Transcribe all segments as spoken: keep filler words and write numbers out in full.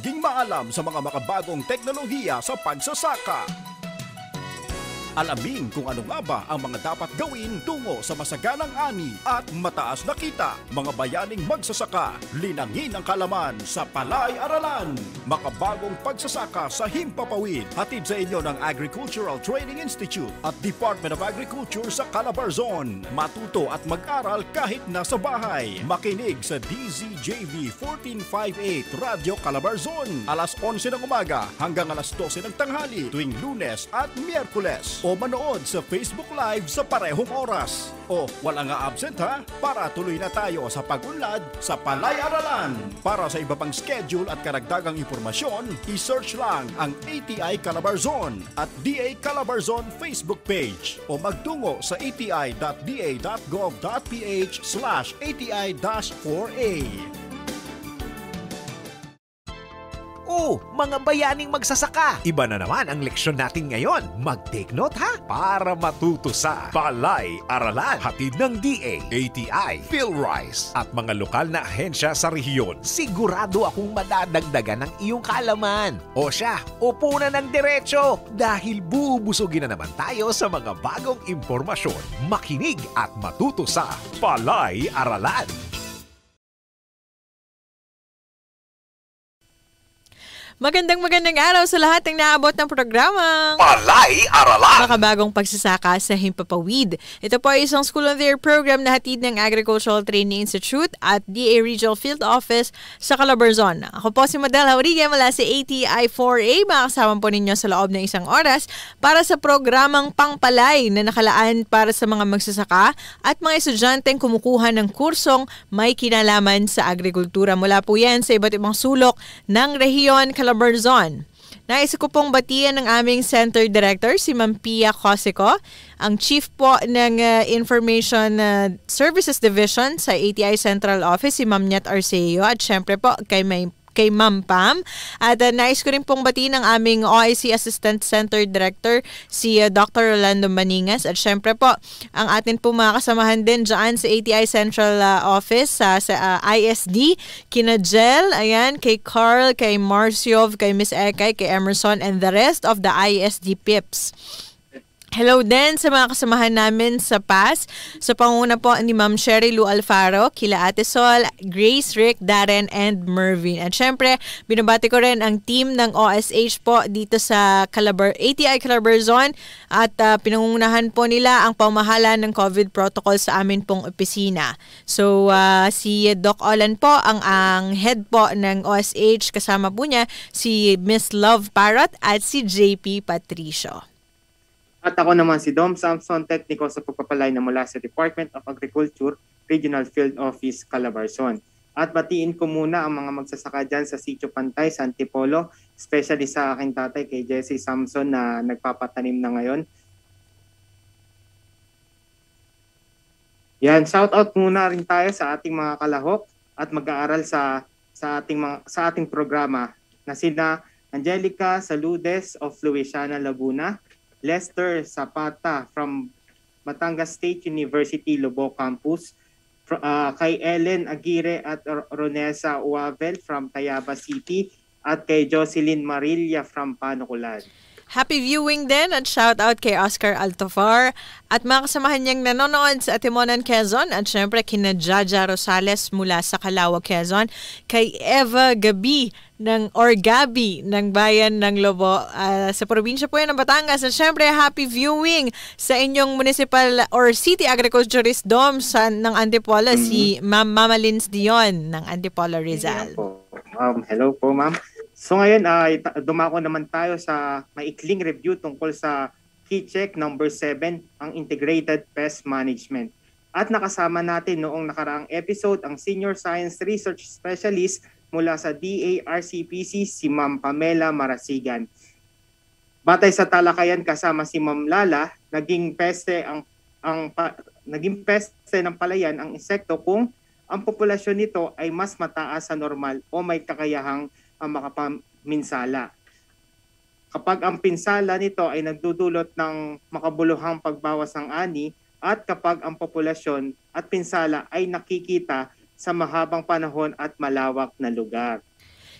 maging maalam sa mga makabagong teknolohiya sa pagsasaka. Alamin kung ano nga ba ang mga dapat gawin tungo sa masaganang ani at mataas na kita. Mga bayaning magsasaka, linangin ang kalaman sa Palay-Aralan. Makabagong pagsasaka sa himpapawid. Hatid sa inyo ng Agricultural Training Institute at Department of Agriculture sa Calabarzon. Matuto at mag-aral kahit nasa bahay. Makinig sa D Z J V fourteen fifty-eight Radio Calabarzon. Alas onse ng umaga hanggang alas dose ng tanghali tuwing Lunes at Miyerkules. O manood sa Facebook Live sa parehong oras. O wala nga absent ha? Para tuloy na tayo sa pag-unlad sa Palay-Aralan. Para sa iba pang schedule at karagdagang impormasyon, i-search lang ang A T I Calabarzon at D A Calabarzon Facebook page o magtungo sa ati.da.gov.ph slash ati-4A. Oh, mga bayaning magsasaka! Iba na naman ang leksyon natin ngayon. Mag-take note ha! Para matuto sa Palay-Aralan. Hatid ng D A, A T I, PhilRice at mga lokal na ahensya sa rehiyon. Sigurado akong madadagdagan ng iyong kaalaman. O siya, upo na ng diretso dahil bubusugin na naman tayo sa mga bagong impormasyon. Makinig at matuto sa Palay-Aralan. Magandang magandang araw sa lahat ng naabot ng programang Palay-Aralan. Makabagong pagsasaka sa Himpapawid. Ito po ay isang School on the Air program na hatid ng Agricultural Training Institute at D A Regional Field Office sa Calabarzon. Ako po si Madel Hauriga mula sa A T I four A. Makasama po ninyo sa loob ng isang oras para sa programang Pangpalay na nakalaan para sa mga magsasaka at mga estudyanteng kumukuha ng kursong may kinalaman sa agrikultura. Mula po yan sa iba't ibang sulok ng rehiyon Calabarzon. Nais ko pong batiyan ng aming Center Director, si Ma'am Pia Cosico, ang Chief po ng uh, Information uh, Services Division sa A T I Central Office, si Ma'am Nyat Arceo, at syempre po kay may kay Ma'am Pam. At uh, nais ko rin pong batiin ng aming O I C Assistant Center Director, si uh, Doctor Rolando Maningas. At syempre po, ang atin po mga kasamahan din dyan sa A T I Central uh, Office, uh, sa uh, I S D, kina Jel, ayan, kay Carl, kay Marciov, kay Miss Ekay, kay Emerson, and the rest of the I S D Pips. Hello din sa mga kasamahan namin sa P A S, sa panguna po ni Ma'am Sherry Lu Alfaro, kila Ate Sol, Grace, Rick, Darren, and Mervin. At syempre, binabati ko rin ang team ng O S H po dito sa Calabar A T I Calabarzon at uh, pinangungunahan po nila ang pamahala ng COVID protocol sa amin pong opisina. So, uh, si Doc Olan po ang, ang head po ng O S H, kasama po niya si Miss Love Parrot at si J P Patricio. At ako naman si Dom Samson, tekniko sa pagpapalay na mula sa Department of Agriculture, Regional Field Office, Calabarzon. At batiin ko muna ang mga magsasaka dyan sa Sitio Pantay, sa Antipolo, especially sa aking tatay kay Jesse Samson na nagpapatanim na ngayon. Yan, shout out muna rin tayo sa ating mga kalahok at mag-aaral sa sa ating mga, sa ating programa na sina Angelica Saludes of Luisiana, Laguna, Lester Zapata from Batangas State University, Lobo Campus, uh, kay Ellen Aguirre at Ronesa Uavel from Tayaba City, at kay Jocelyn Marilla from Panukulan. Happy viewing din at shout out kay Oscar Altofar at mga kasamahan niyang nanonood sa Atimonan, Quezon, at syempre kina Jaja Rosales mula sa Calauag, Quezon, kay Eva Gabi ng or Gabi ng bayan ng Lobo uh, sa probinsya po yan ng Batangas. At syempre happy viewing sa inyong municipal or city agriculturist dome sa, ng Antipolo, mm-hmm. si Ma'am Mama Lins Dion ng Antipolo, Rizal. Hello po, um, hello po ma'am. So ngayon, uh, dumako naman tayo sa maikling review tungkol sa key check number seven, ang Integrated Pest Management. At nakasama natin noong nakaraang episode ang Senior Science Research Specialist mula sa D A R C P C, si Ma'am Pamela Marasigan. Batay sa talakayan kasama si Ma'am Lala, naging peste ang ang pa, naging peste ng palayan ang insekto kung ang populasyon nito ay mas mataas sa normal o may kakayahang ang makapaminsala. Kapag ang pinsala nito ay nagdudulot ng makabuluhang pagbawas ng ani at kapag ang populasyon at pinsala ay nakikita sa mahabang panahon at malawak na lugar.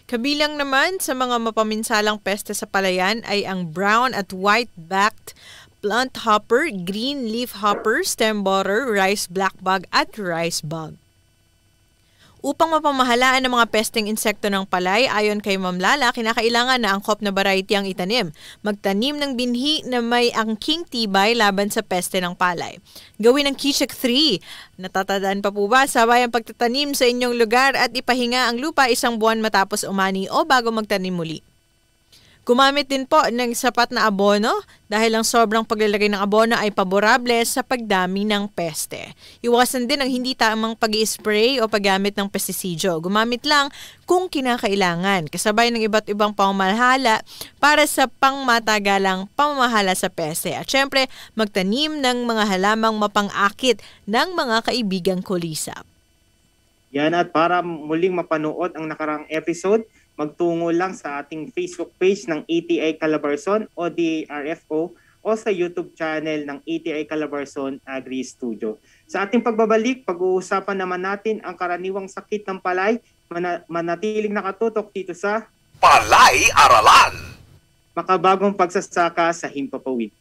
Kabilang naman sa mga mapaminsalang peste sa palayan ay ang brown at white-backed plant hopper, green leaf hopper, stem borer, rice blackbug at rice bug. Upang mapamahalaan ng mga pesteng insekto ng palay, ayon kay Ma'am Lala, kinakailangan na angkop na variety ang itanim. Magtanim ng binhi na may angking tibay laban sa peste ng palay. Gawin ang Keycheck three. Natatandaan pa po ba? Sabay ang pagtatanim sa inyong lugar at ipahinga ang lupa isang buwan matapos umani o bago magtanim muli. Gumamit din po ng sapat na abono dahil ang sobrang paglalagay ng abono ay paborable sa pagdami ng peste. Iwasan din ang hindi tamang pag-i-spray o paggamit ng pestisidyo. Gumamit lang kung kinakailangan, kasabay ng iba't ibang pamamahala para sa pangmatagalang pamamahala sa peste. At syempre, magtanim ng mga halamang mapang-akit ng mga kaibigang kulisap. Yan, at para muling mapanood ang nakarang episode, magtungo lang sa ating Facebook page ng A T I Calabarzon o D A R F O o sa YouTube channel ng A T I Calabarzon Agri Studio. Sa ating pagbabalik, pag-uusapan naman natin ang karaniwang sakit ng palay, man- manatiling nakatutok dito sa Palay Aralan. Makabagong pagsasaka sa Himpapawid.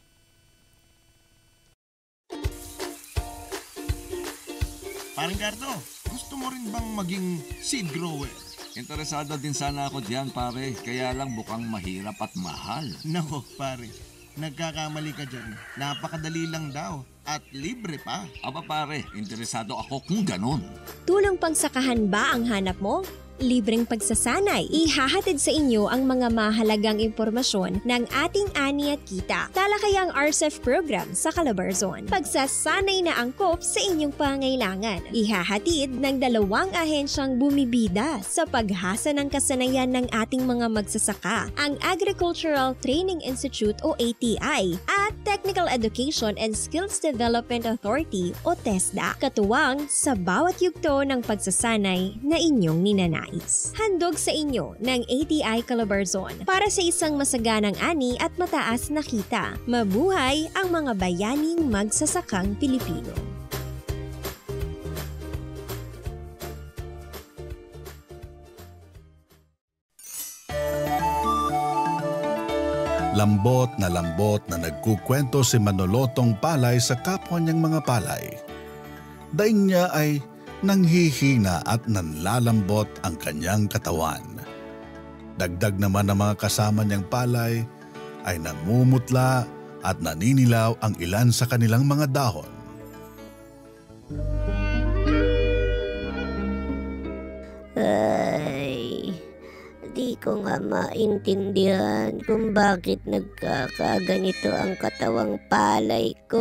Parang Gardo, gusto mo rin bang maging seed grower? Interesado din sana ako diyan, pare. Kaya lang bukang mahirap at mahal. Nako, pare. Nagkakamali ka dyan. Napakadali lang daw. At libre pa. Aba pare, interesado ako kung ganun. Tulong pangsakahan ba ang hanap mo? Libreng pagsasanay. Ihahatid sa inyo ang mga mahalagang impormasyon ng ating Ani at Kita. Talakayang R C E F program sa Calabarzon. Pagsasanay na angkop sa inyong pangailangan. Ihahatid ng dalawang ahensyang bumibida sa paghasa ng kasanayan ng ating mga magsasaka. Ang Agricultural Training Institute o A T I at Technical Education and Skills Development Authority o TESDA. Katuwang sa bawat yugto ng pagsasanay na inyong ninanais. Handog sa inyo ng A T I Calabarzon para sa isang masaganang ani at mataas na kita. Mabuhay ang mga bayaning magsasakang Pilipino. Lambot na lambot na nagkukwento si Manolotong palay sa kapwa niyang mga palay. Daing niya ay nanghihina at nanlalambot ang kanyang katawan. Dagdag naman ng mga kasama niyang palay ay namumutla at naninilaw ang ilan sa kanilang mga dahon. Ay, di ko nga maintindihan kung bakit nagkakaganito ang katawang palay ko.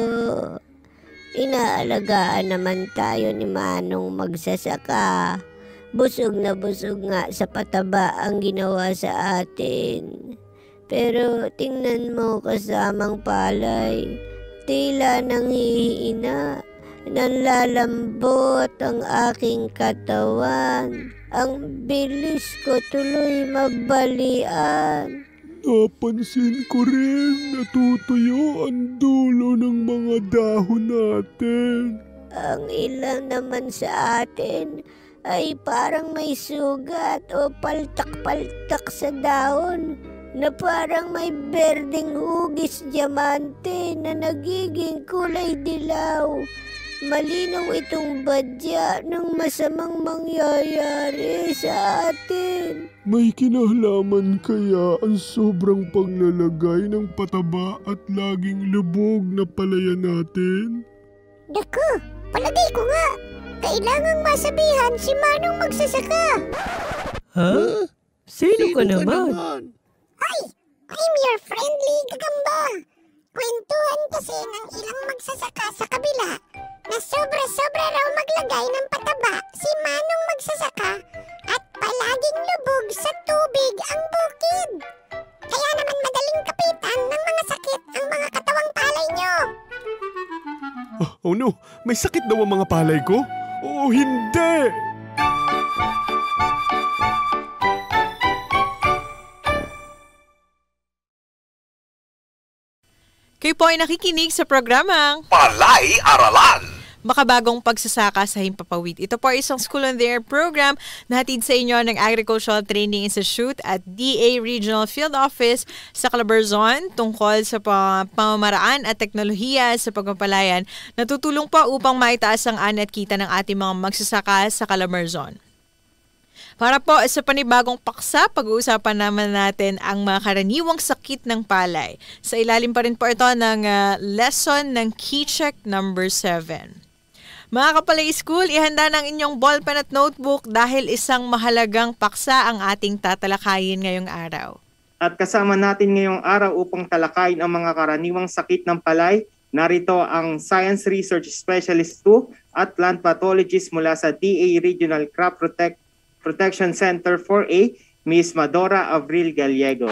Inaalagaan naman tayo ni Manong magsasaka. Busog na busog nga sa pataba ang ginawa sa atin. Pero tingnan mo kasamang palay, tila nanghihina, nanlalambot ang aking katawan. Ang bilis ko tuloy mabalian. Napansin ko rin, natutuyo ang dulo ng mga dahon natin. Ang ilang naman sa atin ay parang may sugat o paltak-paltak sa dahon na parang may berdeng hugis diamante na nagiging kulay dilaw. Malinaw itong badya ng masamang mangyayari sa atin. May kinalaman kaya ang sobrang paglalagay ng pataba at laging lubog na palayan natin? Naku, palagay ko nga. Kailangang masabihan si Manong magsasaka. Ha? Sino, Sino ka naman? naman? Ay, I'm your friendly gagamba. Kwentuhan kasi ng ilang magsasaka sa kabila na sobra-sobra raw maglagay ng pataba si Manong magsasaka at palaging lubog sa tubig ang bukid. Kaya naman madaling kapitan ng mga sakit ang mga katawang palay nyo. Oh, oh no, may sakit daw ang mga palay ko? Oh, hindi! Kayo po ay nakikinig sa programang Palay Aralan. makabagong pagsasaka sa himpapawid. Ito po ay isang School on the Air program na hatid sa inyo ng Agricultural Training Institute at D A Regional Field Office sa Calabarzon tungkol sa pamamaraan at teknolohiya sa pagpapalayan na tutulong pa upang maitaas ang ani at kita ng ating mga magsasaka sa Calabarzon. Para po sa panibagong paksa, pag-uusapan naman natin ang mga karaniwang sakit ng palay. Sa ilalim pa rin po ito ng uh, lesson ng KeyCheck number seven. Mga kapalay school, ihanda ng inyong ballpen at notebook dahil isang mahalagang paksa ang ating tatalakayin ngayong araw. At kasama natin ngayong araw upang talakayin ang mga karaniwang sakit ng palay, narito ang Science Research Specialist two at Plant Pathologist mula sa D A Regional Crop Protect Protection Center four A, Miz Madora Avril Gallegos.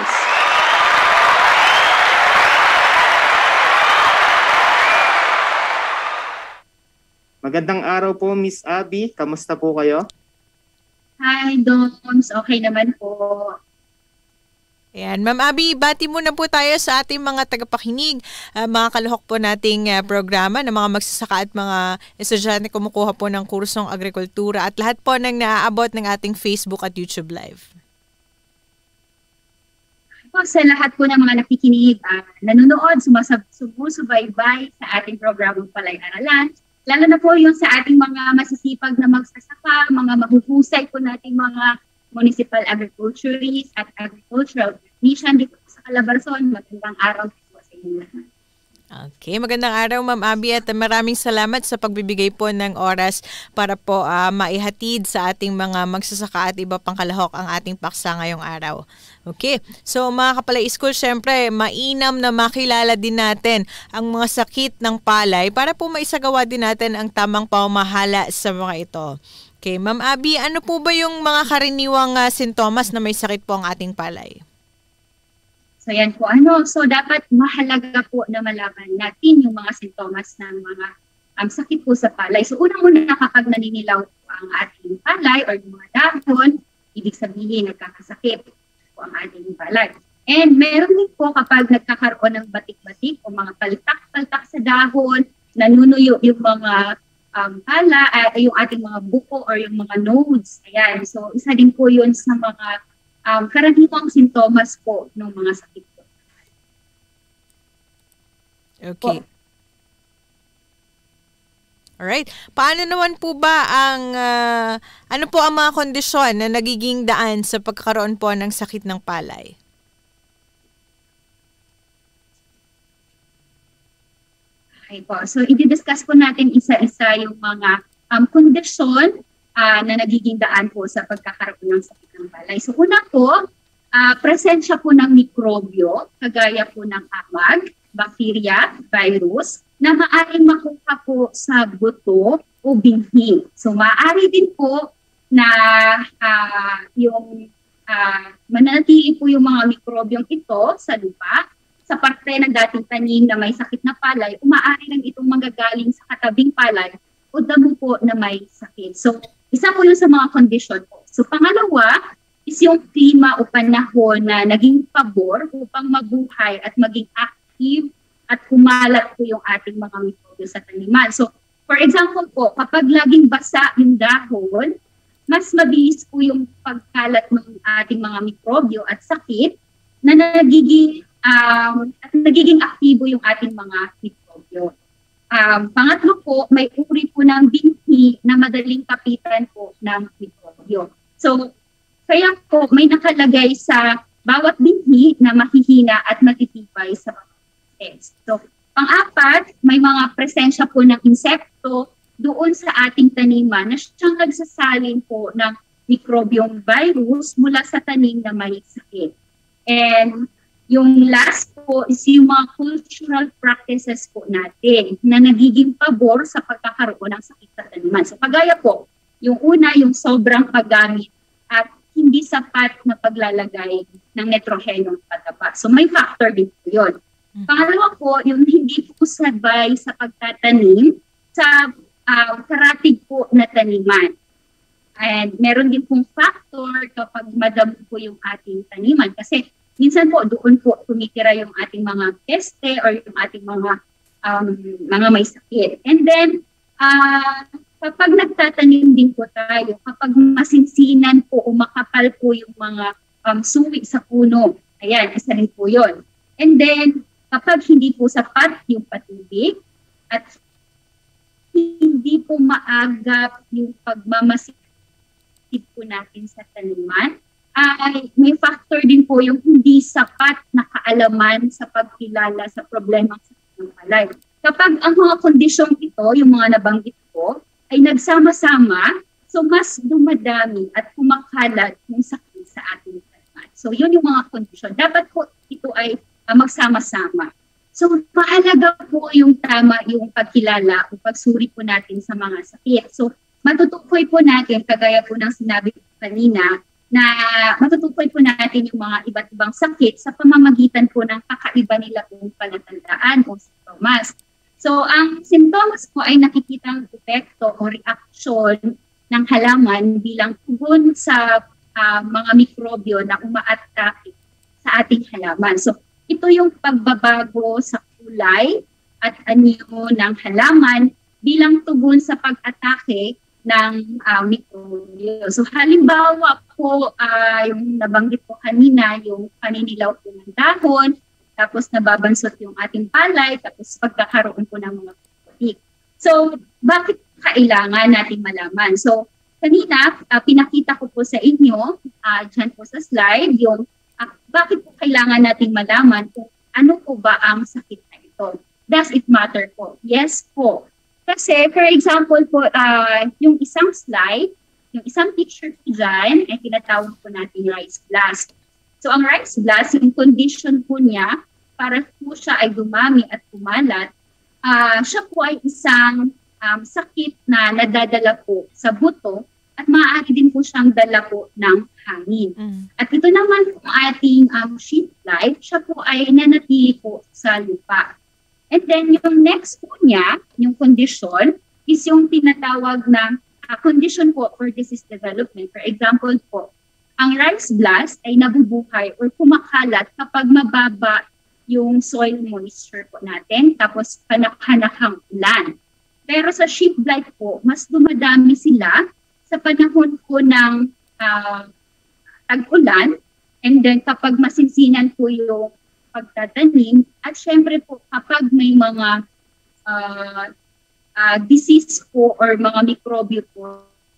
Magandang araw po, Miz Abby. Kamusta po kayo? Hi, Doms. Okay naman po. Ayan, Ma'am Abby, bati muna po tayo sa ating mga tagapakinig, uh, mga kaluhok po nating uh, programa ng mga magsasaka at mga estudyante kumukuha po ng kursong agrikultura at lahat po ng naaabot ng ating Facebook at YouTube Live. Po, sa lahat po ng mga nakikinig, uh, nanonood, sumasab- sumusubaybay sa ating programang Palay-Aralan, lalo na po yung sa ating mga masisipag na magsasaka, mga mahuhusay po nating mga municipal agriculturists at agricultural technician dito sa Calabarzon. Magandang araw po sa inyo lahat. Okay, magandang araw Ma'am Abby at maraming salamat sa pagbibigay po ng oras para po uh, maihatid sa ating mga magsasaka at iba pang kalahok ang ating paksa ngayong araw. Okay, so mga kapalay school, syempre mainam na makilala din natin ang mga sakit ng palay para po maisagawa din natin ang tamang pamamahala sa mga ito. Okay, Ma'am Abby, ano po ba yung mga karaniwang uh, sintomas na may sakit po ang ating palay? So yan po, ano, so dapat mahalaga po na malaman natin yung mga sintomas ng mga um, sakit po sa palay. So unang muna kapag naninilaw po ang ating palay or yung mga dahon, ibig sabihin nagkakasakit po ang ating palay. And meron din po kapag nagkakaroon ng batik-batik o mga paltak-paltak sa dahon, nanunuyo yung mga Um, pala, uh, yung ating mga buko or yung mga nodes. Ayan. So, isa din po yun sa mga um, karaniwang sintomas po ng mga sakit po. Okay. Alright. Paano naman po ba ang, uh, ano po ang mga kondisyon na nagiging daan sa pagkakaroon po ng sakit ng palay? Okay po. So, i-discuss po natin isa-isa yung mga um, kondisyon uh, na nagiging daan po sa pagkakaroon ng sakit ng palay. So, una po, uh, presensya po ng mikrobyo, kagaya po ng amag, bacteria, virus, na maaaring makuha po sa buto o binhi. So, maaari din po na uh, yung uh, manatili po yung mga mikrobyong ito sa lupa, sa parte ng dating tanim na may sakit na palay, umaari lang itong manggagaling sa katabing palay o damo po na may sakit. So, isa po yun sa mga kondisyon po. So, pangalawa is yung klima o panahon na naging pabor upang mabuhay at maging active at kumalat po yung ating mga mikrobyo sa taniman. So, for example po, kapag laging basa yung dahon, mas mabilis po yung pagkalat ng ating mga mikrobyo at sakit na nagiging Um, at nagiging aktibo yung ating mga mikrobyo. Um, pangatlo po, may uri po ng binhi na madaling kapitan po ng mikrobyo. So, kaya po may nakalagay sa bawat binhi na mahihina at matitibay sa mga test. So, pang-apat, may mga presensya po ng insekto doon sa ating taniman na siyang nagsasalin po ng mikrobyong virus mula sa tanim na may sakit. And yung last po is yung mga cultural practices po natin na nagiging pabor sa pagkakaroon ng sakit sa taniman. So kagaya po, yung una, yung sobrang paggamit at hindi sapat na paglalagay ng nitrogenong pataba. So may factor din po yun. Pangalawa po, yung hindi po sabay sa pagtatanim sa uh, karatig po na taniman. And meron din pong factor kapag madamo po yung ating taniman kasi minsan po, doon po tumitira yung ating mga peste or yung ating mga um, mga may sakit. And then, ah, kapag nagtatanim din po tayo, kapag masinsinan po o makapal po yung mga um, suwi sa puno, ayan, isa rin po yun. And then, kapag hindi po sapat yung patubig at hindi po maagap yung pagmamasid po natin sa taniman, ay may factor din po yung hindi sapat na kaalaman sa pagkilala sa problema sa ng palay. Kapag ang mga kondisyong ito, yung mga nabanggit ko, ay nagsama-sama, so mas dumadami at kumakalat yung sakit sa ating taniman. So yun yung mga kondisyon. Dapat po ito ay uh, magsama-sama. So mahalaga po yung tama yung pagkilala o pagsuri po natin sa mga sakit. So matutukoy po natin, kagaya po ng sinabi ko kanina, na matutukoy po natin yung mga iba't ibang sakit sa pamamagitan po ng kakaiba nila pong palatandaan o sintomas. So ang sintomas po ay nakikitang epekto o reaksyon ng halaman bilang tugon sa uh, mga mikrobyo na umaatake sa ating halaman. So ito yung pagbabago sa kulay at anyo ng halaman bilang tugon sa pag-atake ng uh, mikrobyo. So halimbawa po, uh, yung nabanggit po kanina, yung paninilaw po ng dahon, tapos nababansot yung ating palay, tapos pagkakaroon po ng mga putik. So bakit kailangan natin malaman? So kanina, uh, pinakita ko po sa inyo, uh, dyan po sa slide, yung uh, bakit po kailangan natin malaman kung ano po ba ang sakit na ito. Does it matter po? Yes po. Kasi, for example po, uh, yung isang slide, yung isang picture po dyan, ay tinatawag po natin rice blast. So, ang rice blast, yung condition po niya, para po siya ay dumami at kumalat, uh, siya po ay isang um, sakit na nadadala po sa buto at maaari din po siyang dala po ng hangin. Mm. At ito naman po ating um, sheet fly, siya po ay nanatili po sa lupa. And then yung next po niya, yung condition, is yung tinatawag na uh, condition po for disease development. For example po, ang rice blast ay nabubuhay or kumakalat kapag mababa yung soil moisture po natin, tapos panak-hanakang ulan. Pero sa sheep blight po, mas dumadami sila sa panahon po ng uh, tag-ulan, and then kapag masinsinan po yung pagtatanim, at syempre po kapag may mga uh, uh, disease po or mga mikrobyo po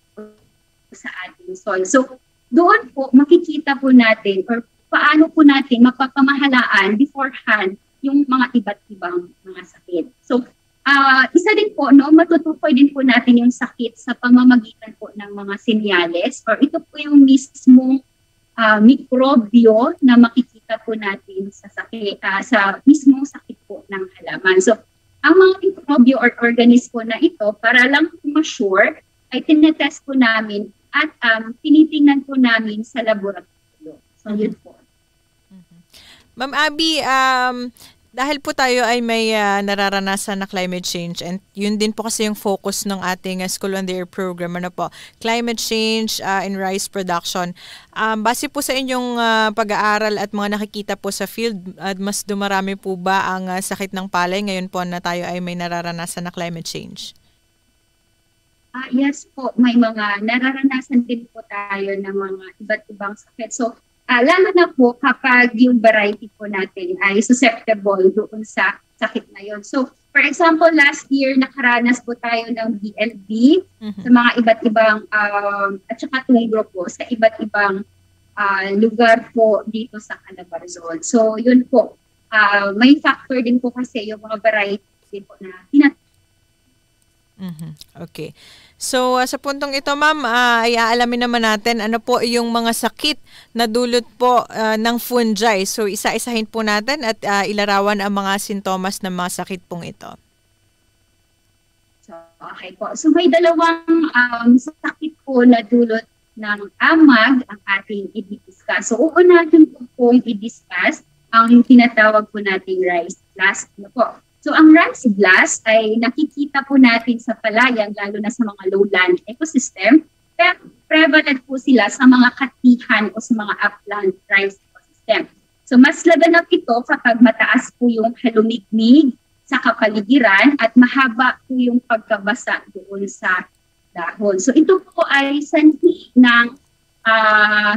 sa ating soil. So doon po makikita po natin or paano po natin mapapamahalaan beforehand yung mga iba't ibang mga sakit. So uh, isa din po, no, matutukoy din po natin yung sakit sa pamamagitan po ng mga senyales, or ito po yung mismong Uh, mikrobyo na makikita po natin sa sakit, uh, sa mismong sakit po ng halaman. So, ang mga mikrobyo or organism po na ito, para lang ma-sure, ay tinetest po namin at um, tinitingnan po namin sa laboratorio. So, yun po. Mm-hmm. Ma'am Abby, um, dahil po tayo ay may uh, nararanasan na climate change, and yun din po kasi yung focus ng ating uh, School on the Air program, ano po, climate change uh, in rice production. Um, base po sa inyong uh, pag-aaral at mga nakikita po sa field, uh, mas dumarami po ba ang uh, sakit ng palay ngayon po na tayo ay may nararanasan na climate change? Uh, yes po, may mga nararanasan din po tayo ng mga iba't ibang sakit. So, Uh, lalo na po kapag yung variety po natin ay susceptible doon sa sakit na yun. So, for example, last year nakaranas po tayo ng B L B mm-hmm. sa mga iba't ibang, um, at saka tungro po sa iba't ibang uh, lugar po dito sa Calabarzon. So, yun po. Uh, may factor din po kasi yung mga variety po na tinat- mm-hmm. Okay. So, uh, sa puntong ito, ma'am, uh, ay aalamin naman natin ano po yung mga sakit na dulot po uh, ng fungi. So, isa-isahin po natin at uh, ilarawan ang mga sintomas ng mga sakit pong ito. So, okay po. So, may dalawang um, sakit po na dulot ng amag ang ating i-discuss. So, uunahin po pong i-discuss ang tinatawag po nating rice blast. Ano po? So, ang rice blast ay nakikita po natin sa palayan, lalo na sa mga lowland ecosystem, pero prevalent po sila sa mga katihan o sa mga upland rice ecosystem. So, mas laganap ito kapag mataas po yung halumigmig sa kapaligiran at mahaba po yung pagkabasa doon sa dahon. So ito po ay sanhi ng uh,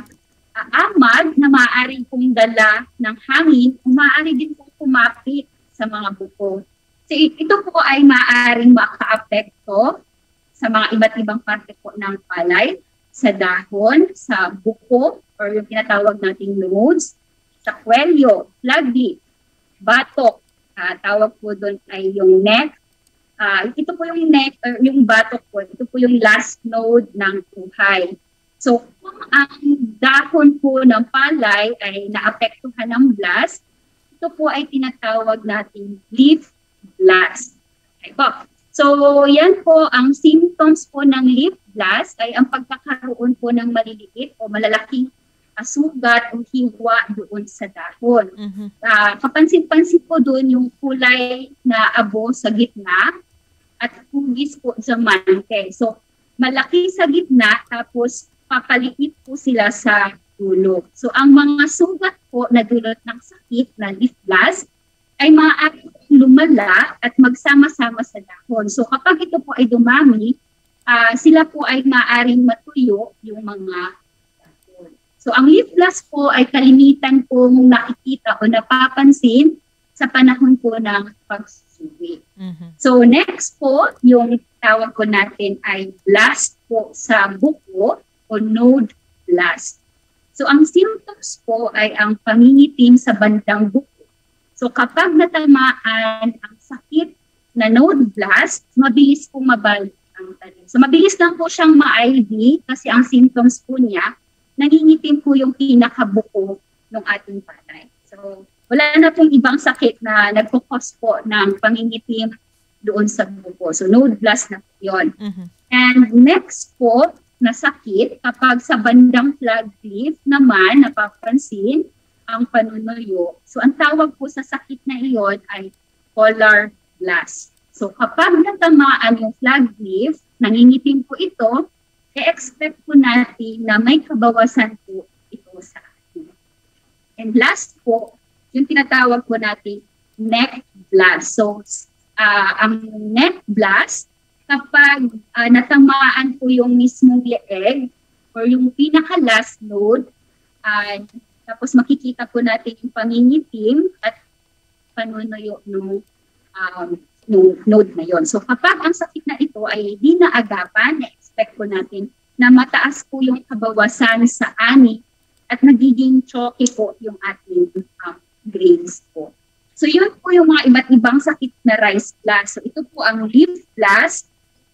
amag na maaaring pong dala ng hangin, maaari din pong kumapit sa mga buko. So ito po ay maaaring maka-apekto sa mga iba't ibang parte po ng palay, sa dahon, sa buko, or yung tinatawag nating nodes, sa kwelyo, flagleaf, batok, uh, tawag po doon ay yung neck. Uh, ito po yung neck, or yung batok po, ito po yung last node ng buhay. So kung ang dahon po ng palay ay naapektuhan ng blast, ito po ay tinatawag nating leaf blast. Okay po. So, yan po, ang symptoms po ng leaf blast ay ang pagkakaroon po ng maliliit o malalaking uh, sugat o hiwa doon sa dahon. Mm-hmm. Uh, kapansin-pansin po doon yung kulay na abo sa gitna at hugis po sa mante. So, malaki sa gitna tapos papaliit po sila sa dulo. So, ang mga sugat po na dulot ng sakit na leaf blast ay maaaring lumala at magsama-sama sa dahon. So kapag ito po ay dumami, uh, sila po ay maaaring matuyo yung mga dahon. So ang leaf blast po ay kalimitan pong nakikita o napapansin sa panahon po ng pagsusuwi. Mm-hmm. So next po, yung tawag ko natin ay blast po sa buko o node blast. So ang symptoms po ay ang pangingitim sa bandang buko. So kapag natamaan ang sakit na node blast, mabilis po mabalik ang talim. So mabilis lang po siyang ma-I V kasi ang symptoms po niya, nangingitim po yung pinakabuko ng ating palay. So wala na pong ibang sakit na nagpo-cause po ng pangingitim doon sa buko. So node blast na po yun. Mm-hmm. And next po na sakit, kapag sa bandang flagleaf naman napapansin, ang panunuyo. So, ang tawag po sa sakit na iyon ay polar blast. So, kapag natamaan yung flagleaf, nangingitim po ito, e-expect po natin na may kabawasan po ito sa atin. And last po, yung tinatawag po natin neck blast. So, uh, ang neck blast, kapag uh, natamaan po yung mismong leeg or yung pinaka-last node, uh, tapos makikita po natin yung pangingitim at panunuyo ng um, node na yon. So kapag ang sakit na ito ay di naagapan, na-expect po natin na mataas po yung kabawasan sa ani at nagiging chalky po yung ating um, grains po. So yun po yung mga iba't ibang sakit na rice blast. So ito po ang leaf blast,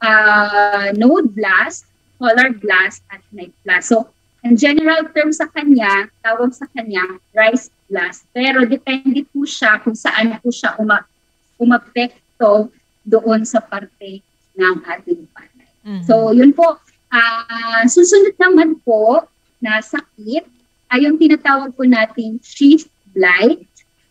uh, node blast, polar blast, at neck blast. So ang general term sa kanya, tawag sa kanya, rice blast. Pero depende po siya kung saan po siya uma- umapekto doon sa parte ng ating palay. Mm-hmm. So yun po, uh, susunod naman po na sakit ay yung tinatawag po natin sheath blight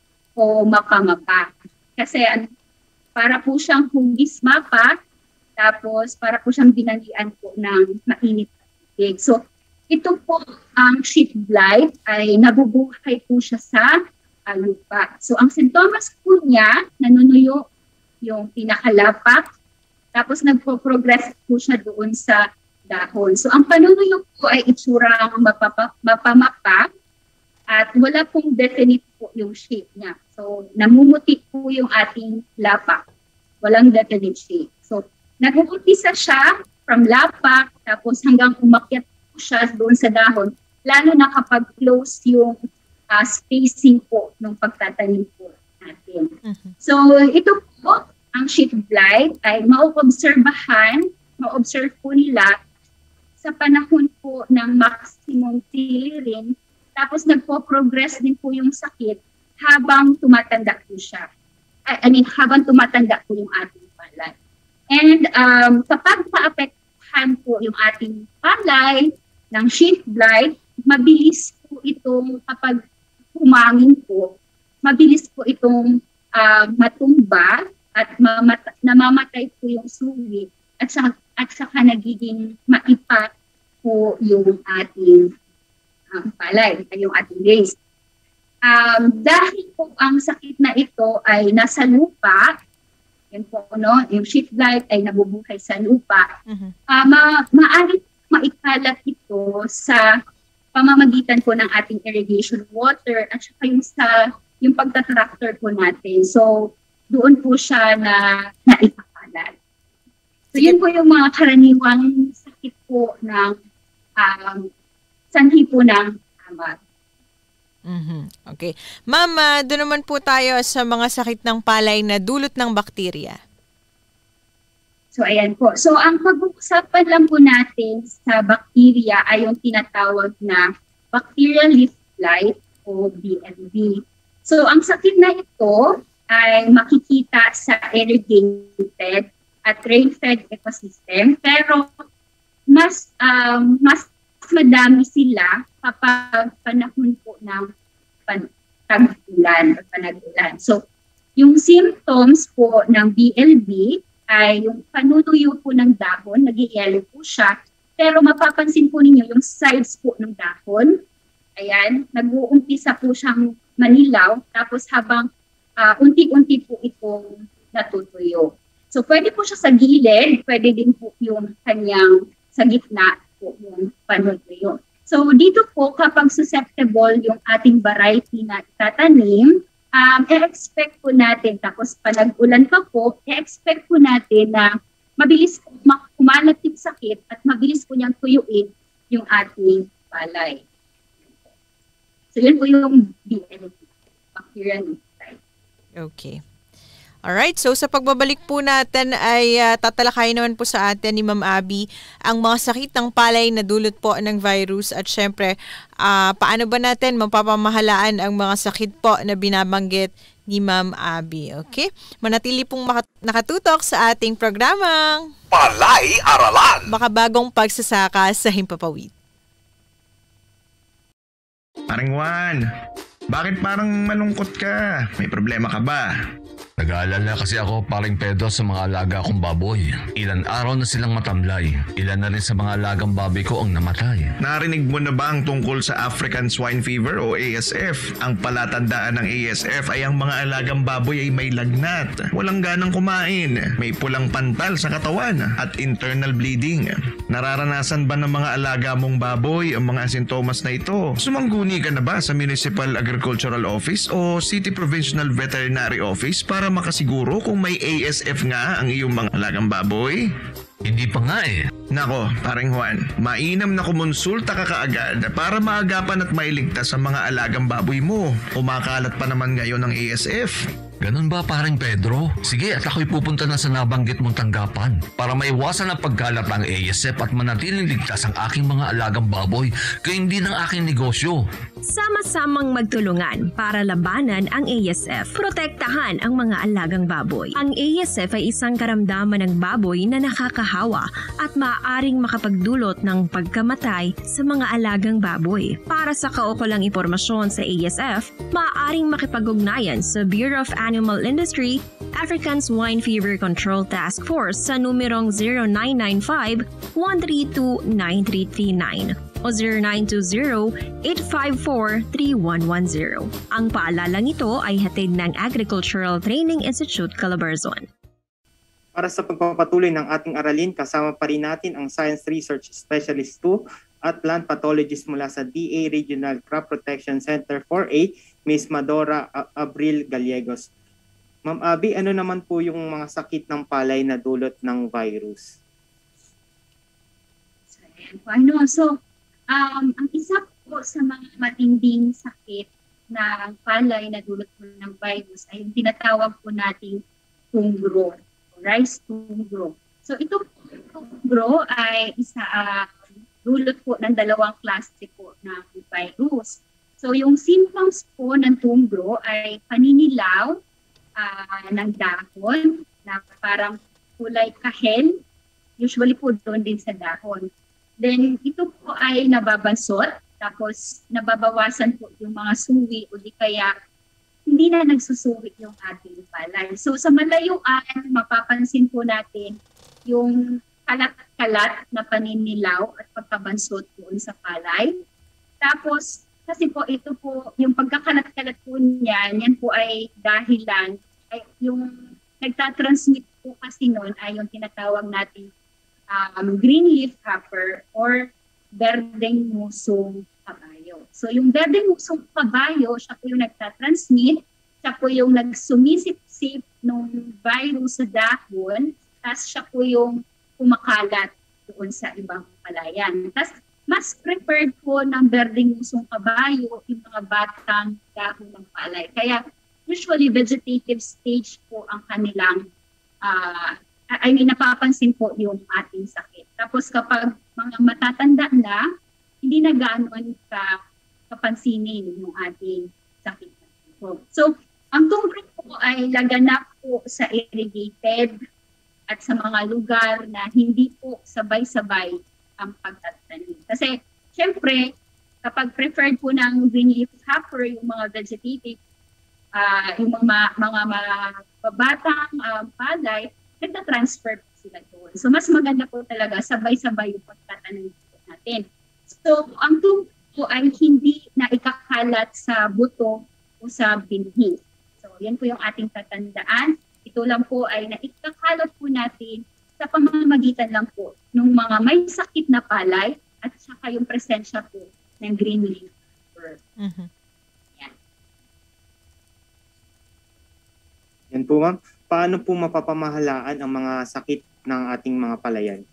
o mapa-mapa. Kasi uh, para po siyang hugis mapa, tapos para po siyang binalian po ng mainit na tubig. So ito po, ang um, sheath blight ay nabubuhay po siya sa uh, lupa. So ang sintomas po niya, nanunuyo yung pinakalapak, tapos nagpo-progress po siya doon sa dahon. So ang panunuyo po ay itsurang mapapa, mapamapa at wala pong definite po yung shape niya. So namumuti po yung ating lapak. Walang definite shape. So nag-uumpisa siya from lapak, tapos hanggang umakyat siya doon sa dahon, lalo na kapag close yung uh, spacing po ng pagtatanim po natin. Mm-hmm. So, ito po, ang sheath blight ay mauobserbahan, ma-observe po nila sa panahon po ng maximum clearing, tapos nagpo-progress din po yung sakit habang tumatanda po siya. I, I mean, habang tumatanda po yung ating palay. And um, kapag pa-apektuhan po yung ating palay, ng sheath blight, mabilis po itong kapag humangin po, mabilis po itong uh, matumba at mamata- namamatay po yung suwi at saka, at saka nagiging maipa po yung ating um, palay, yung ating grains. Um, dahil po ang sakit na ito ay nasa lupa, yun po, no, yung sheet blight ay nabubuhay sa lupa, Mhm. uh, ma maaari maikalat ito sa pamamagitan po ng ating irrigation water at saka yung sa yung pagtatractor po natin. So, doon po siya na naipakalat. So, yun po yung mga karaniwang sakit po ng um, sanhi po ng amag. Mhm. Okay. Ma'am, ah, doon naman po tayo sa mga sakit ng palay na dulot ng bakterya. So, ayan po. So, ang pag-uusapan lang po natin sa bacteria ay yung tinatawag na bacterial leaf blight o B L B. So, ang sakit na ito ay makikita sa irrigated at rain-fed ecosystem, pero mas um, mas madami sila kapag panahon po ng pan- tag-ulan o panag-ulan. So, yung symptoms po ng B L B ay yung panunuyo po ng dahon, nag-i-yellow po siya, pero mapapansin po ninyo yung sides po ng dahon, ayan, nag-uumpisa po siyang manilaw, tapos habang uh, unti-unti po itong natutuyo. So, pwede po siya sa gilid, pwede din po yung kanyang sa gitna po yung panutuyo. So, dito po, kapag susceptible yung ating variety na itatanim, um, e-expect po natin, tapos panag-ulan pa po, e-expect po natin na mabilis po kumalat yung sakit at mabilis po niyang tuyuin yung ating palay. So, yun po yung B L B, bacterial leaf blight. Okay. Alright, so sa pagbabalik po natin ay uh, tatalakayin naman po sa atin ni Ma'am Abby ang mga sakit ng palay na dulot po ng virus at syempre uh, paano ba natin mapapamahalaan ang mga sakit po na binabanggit ni Ma'am Abby. Okay? Manatili pong makat- nakatutok sa ating programang Palay Aralan, makabagong pagsasaka sa Himpapawid. Paring Juan, bakit parang malungkot ka? May problema ka ba? Nag-aalala kasi ako, paring Pedro, sa mga alaga kong baboy. Ilan araw na silang matamlay. Ilan na rin sa mga alagang baboy ko ang namatay. Narinig mo na ba ang tungkol sa African Swine Fever o A S F? Ang palatandaan ng A S F ay ang mga alagang baboy ay may lagnat, walang ganang kumain, may pulang pantal sa katawan at internal bleeding. Nararanasan ba ng mga alaga mong baboy ang mga sintomas na ito? Sumangguni ka na ba sa Municipal Agricultural Office o City Provincial Veterinary Office para makasiguro kung may A S F nga ang iyong mga alagang baboy? Hindi pa nga eh. Nako, paring Juan, mainam na kumonsulta ka kaagad para maagapan at mailigtas ang mga alagang baboy mo. Kumakalat pa naman ngayon ang A S F. Ganun ba, paring Pedro? Sige, at ako'y pupunta na sa nabanggit mong tanggapan para maiwasan ang pagkalat ng A S F at manatiling ligtas ang aking mga alagang baboy kaya hindi ng aking negosyo. Sama-samang magtulungan para labanan ang A S F. Protektahan ang mga alagang baboy. Ang A S F ay isang karamdaman ng baboy na nakakahawa at maaaring makapagdulot ng pagkamatay sa mga alagang baboy. Para sa kaukulang impormasyon sa A S F, maaaring makipag-ugnayan sa Bureau of Animal Industry, African Swine Fever Control Task Force sa numerong zero nine nine five, one three two, nine three three nine o zero nine two zero, eight five four, three one one zero. Ang paalalang ito ay hatid ng Agricultural Training Institute, Calabarzon. Para sa pagpapatuloy ng ating aralin, kasama pa rin natin ang Science Research Specialist two at Plant Pathologist mula sa D A Regional Crop Protection Center four A, Miz Madora Abril Gallegos. Ma'am Abby, ano naman po yung mga sakit ng palay na dulot ng virus? So, ano, so um, ang isa po sa mga matinding sakit ng palay na dulot po ng virus ay yung tinatawag po nating tungro, rice tungro. So ito tungro ay isa uh, dulot po ng dalawang klase po ng virus. So yung symptoms po ng tungro ay paninilaw uh, ng dahon na parang kulay kahel, usually po doon din sa dahon. Then ito po ay nababansot, tapos nababawasan po yung mga suwi o di kaya hindi na nagsusuwi yung ating palay. So sa malayuan, mapapansin po natin yung kalat-kalat na paninilaw at pagkabansot doon sa palay. Tapos kasi po ito po, yung pagkakalat-kalat po niyan, yan po ay dahilan, ay yung nagtatransmit po kasi noon ay yung tinatawag natin um, green leaf hopper or berdeng musong kabayo. So yung berdeng musong kabayo, siya po yung nagtatransmit, siya po yung nagsumisip-sip ng virus sa dahon, tapos siya po yung kumakalat doon sa ibang palayan. Tapos mas preferred po ng berdeng musong kabayo yung mga batang dahon ng palay. Kaya usually vegetative stage po ang kanilang, uh, I mean, napapansin po yung ating sakit. Tapos kapag mga matatanda na, hindi na ganoon ka kapansinin yung ating sakit. So, ang tungkol po ay laganap po sa irrigated at sa mga lugar na hindi po sabay-sabay ang pagtatanim. Kasi, syempre, kapag preferred po ng green leaf hopper, yung mga vegetative, uh, yung mga, mga, mga babatang uh, palay, nagta-transfer po sila doon. So, mas maganda po talaga, sabay-sabay yung pagtatanim po natin. So, ang tungkol po ay hindi na ikakalat sa buto o sa binhi. So, yan po yung ating tatandaan. Ito lang po ay naikakalat po natin sa pamamagitan lang po ng mga may sakit na palay at saka yung presensya po ng green leaf hopper. Mhm. Yan. Yan po ma'am. Paano po mapapamahalaan ang mga sakit ng ating mga palayan?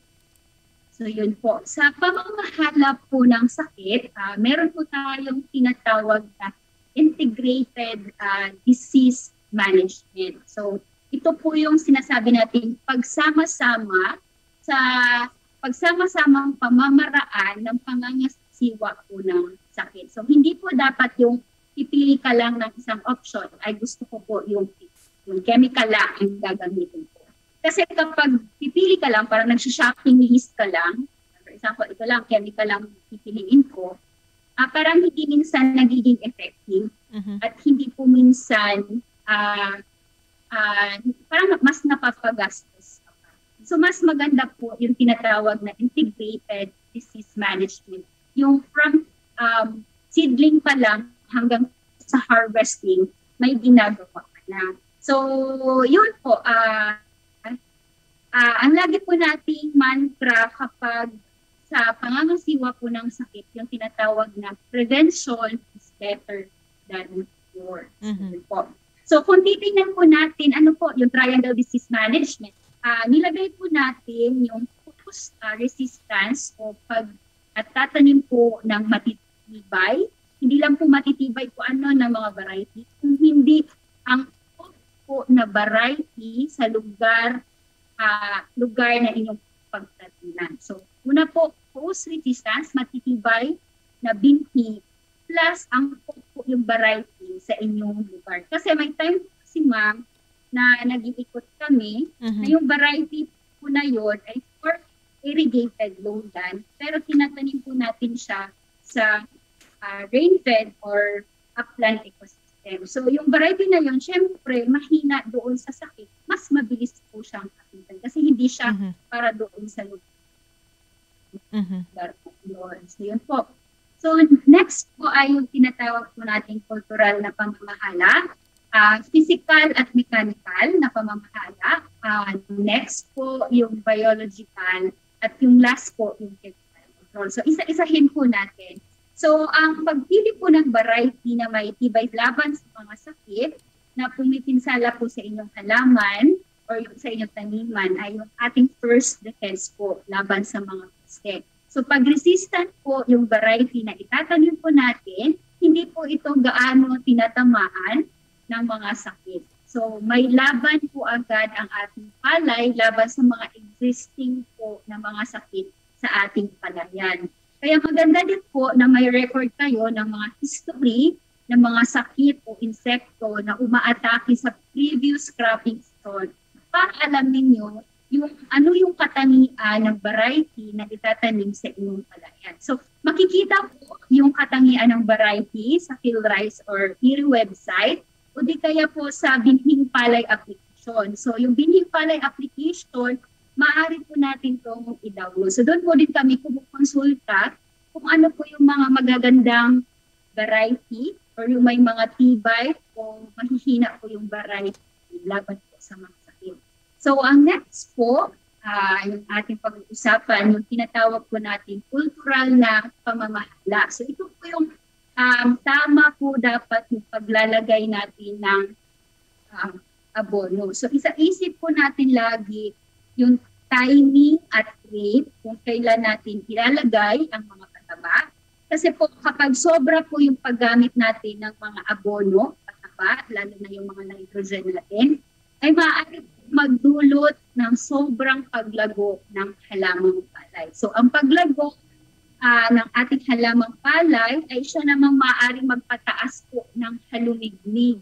So yun po. Sa pamamahala po ng sakit, uh, meron po tayong tinatawag na integrated uh, disease management. So ito po yung sinasabi natin pagsama-sama sa pagsama-samang pamamaraan ng pangangasiwa po ng sakit. So hindi po dapat yung pipili ka lang ng isang option. Ay gusto ko po yung, yung chemical lang ang gagamitin ko. Kasi kapag pipili ka lang, parang nag-shopping list ka lang, for example, ito lang, chemical lang pipiliin ko, uh, parang hindi minsan nagiging effective Mhm. at hindi po minsan uh, uh, parang mas napapagastos. So mas maganda po yung tinatawag na integrated disease management. Yung from um, seedling pa lang hanggang sa harvesting, may ginagawa ka na. So yun po, uh, uh, ang lagi po nating mantra kapag sa pangangasiwa po ng sakit, yung tinatawag na prevention is better than cure. Mhm. Po. So kung titingnan po natin, ano po yung triangle disease management, uh, nilagay po natin yung focus uh, resistance o pag at tatanim po ng matitibay. Hindi lang po matitibay po ano ng mga variety, kung hindi ang po na variety sa lugar uh, lugar na inyong pagtatinan. So una po, host resistance, matitibay na binhi plus ang po yung variety sa inyong lugar. Kasi may time kasi ma'am na nag-iikot kami Mhm. na yung variety po na yun ay for irrigated lowland pero tinatanim po natin siya sa uh, rain-fed or upland ecosystem. So yung variety na yun, syempre mahina doon sa sakit, mas mabilis po siyang kapitan kasi hindi siya Mhm. para doon sa lugar. Mhm. So yun po. So next po ay yung tinatawag po nating cultural na pamamahala, uh, physical at mechanical na pamamahala. Uh, next po yung biological at yung last po yung chemical control. So isa-isahin po natin. So ang pagpili po ng variety na may tibay laban sa mga sakit na pumipinsala po sa inyong halaman or yung sa inyong taniman ay yung ating first defense po laban sa mga peste. So pag resistant po yung variety na itatanim po natin, hindi po ito gaano tinatamaan ng mga sakit. So may laban po agad ang ating palay laban sa mga existing po na mga sakit sa ating palayan. Kaya maganda din po na may record kayo ng mga history ng mga sakit o insekto na umaatake sa previous cropping season para alam ninyo yung ano yung katangian ng variety na itatanim sa inyong palayan. So makikita po yung katangian ng variety sa PhilRice or I R I website o di kaya po sa binhing palay application. So yung binhing palay application, maaari po natin itong i-download. So doon po din kami kumukonsulta kung ano po yung mga magagandang variety or yung may mga tibay o mahihina po yung variety laban po sa mga So ang next po, uh, yung ating pag-uusapan, yung tinatawag po natin cultural na pamamahala. So ito po yung um, tama po dapat yung paglalagay natin ng um, abono. So isa-isip po natin lagi yung timing at rate kung kailan natin ilalagay ang mga pataba. Kasi po kapag sobra po yung paggamit natin ng mga abono, pataba, lalo na yung mga nitrogen natin, ay maaari magdulot ng sobrang paglago ng halamang palay. So ang paglago uh, ng ating halamang palay ay siya namang maaaring magpataas po ng halumigmig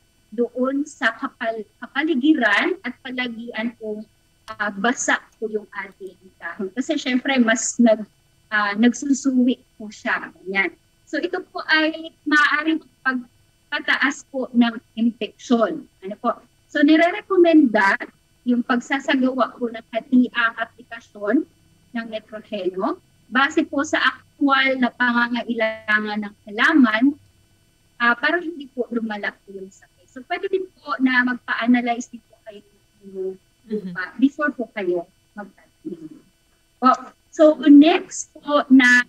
doon sa kapal kapaligiran at palagian po uh, basa po yung ating dahon. Kasi syempre mas nag, uh, nagsusuwi po siya. Ganyan. So ito po ay maaaring pagpataas po ng infeksyon. Ano po? So nire-recommenda yung pagsasagawa po ng hatiang aplikasyon ng nitrogeno base po sa aktwal na pangangailangan ng halaman uh, para hindi po lumala po yung sakit. So pwede din po na magpa-analyze din po kayo ng lupa mm-hmm. before po kayo magtatanim. Oh, so next po na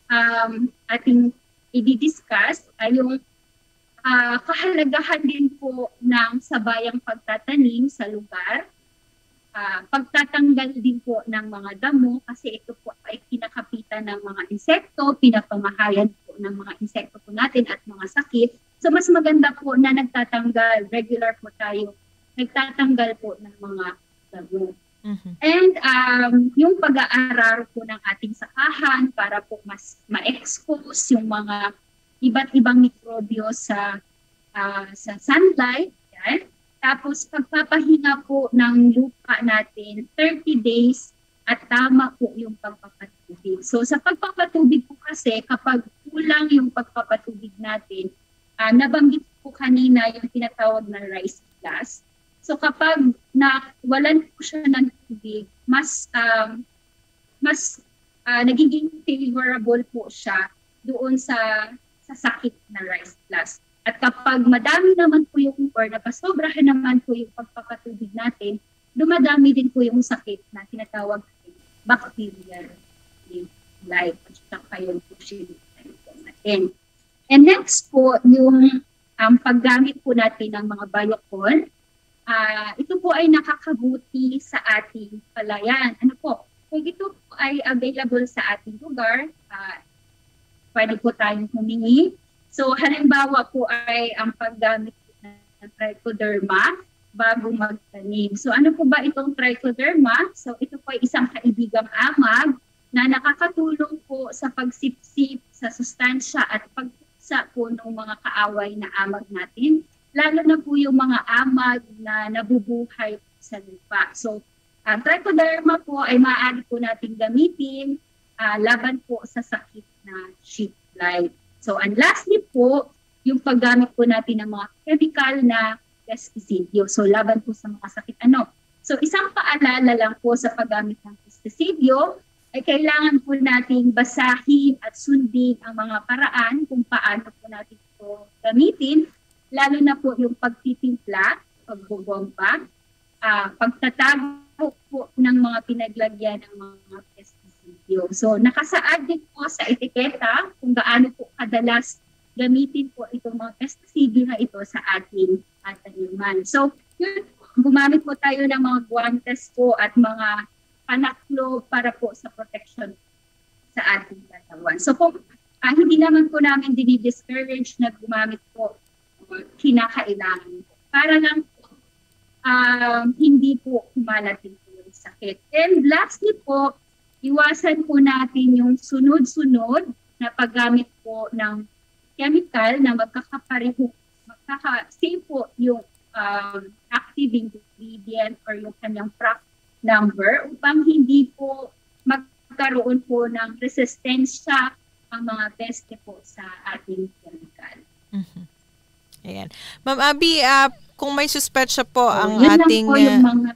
um, ating i-discuss ay yung Uh, kahalagahan din po ng sabayang pagtatanim sa lugar, uh, pagtatanggal din po ng mga damo kasi ito po ay kinakapitan ng mga insekto, pinapamahayan po ng mga insekto po natin at mga sakit. So mas maganda po na nagtatanggal, regular po tayo, nagtatanggal po ng mga damo. Mm-hmm. And um, yung pag-aaral po ng ating sakahan para po mas ma-expose yung mga iba't ibang mikrobyo sa uh, sa sunlight. Yan. Tapos pagpapahinga po ng lupa natin thirty days at tama po yung pagpapatubig. So sa pagpapatubig po kasi kapag kulang yung pagpapatubig natin, uh, nabanggit po kanina yung tinatawag na rice flush. So kapag nawalan po siya ng tubig, mas um, mas uh, nagiging favorable po siya doon sa sa sakit na rice flush. At kapag madami naman po yung or napasobrahan naman po yung pagpapatubig natin, dumadami din po yung sakit na tinatawag bacterial life at saka yung natin. And next po, yung um, paggamit po natin ng mga biocon, uh, ito po ay nakakabuti sa ating palayan. Ano po? Kung ito po ay available sa ating lugar, uh, pwede po tayong humingi. So halimbawa po ay ang paggamit ng trichoderma bago magtanim. So ano po ba itong trichoderma? So ito po ay isang kaibigang amag na nakakatulong po sa pagsipsip sa sustansya at pagsa po ng mga kaaway na amag natin, lalo na po yung mga amag na nabubuhay sa lupa. So ang trichoderma po ay maaari po natin gamitin uh, laban po sa sakit na sheet blight. So, and lastly po, yung paggamit po natin ng mga chemical na pesticidyo. So, laban po sa mga sakit ano. So, isang paalala lang po sa paggamit ng pesticidyo ay kailangan po nating basahin at sundin ang mga paraan kung paano po natin ito gamitin, lalo na po yung pagtitimpla, pagbobomba, uh, pagtatago po ng mga pinaglagyan ng mga pesticidyo. So, nakasaad din po sa etiketa kung gaano po kadalas gamitin po itong mga pesticidyo na ito sa ating taniman. So, yun, gumamit po tayo ng mga guantes po at mga panaklo para po sa protection sa ating katawan. So, kung uh, hindi naman po namin dinidiscourage na gumamit po kinakailangan po. Para lang po, um, hindi po kumalat din po yung sakit. And lastly po, iwasan po natin yung sunod-sunod na paggamit po ng chemical na magkakapareho, magkaka-same po yung um, active ingredient or yung kanyang Prac number upang hindi po magkaroon po ng resistensya ang mga peste po sa ating chemical. Mm-hmm. Ayan. Ma'am Abby, uh, kung may suspetsya po oh, ang yun ating... Lang po yung mga...